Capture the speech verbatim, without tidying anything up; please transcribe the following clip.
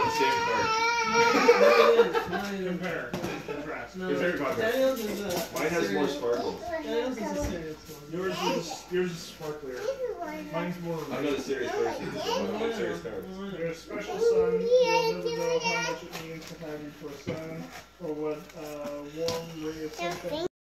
the same card. Compare. Contrast. No, Compare contrast. Daniel's is a Mine has more sparkles. Daniel's is a serious one. Yours is yours is sparklier. Mine's more. I'm not a serious person. I'm not a serious card. You're a special son. You'll never